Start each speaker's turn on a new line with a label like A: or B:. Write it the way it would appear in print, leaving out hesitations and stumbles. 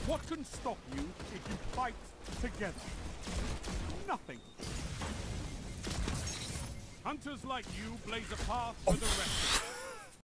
A: What can stop you if you fight together? Nothing. Hunters like you blaze a path for the rest of us.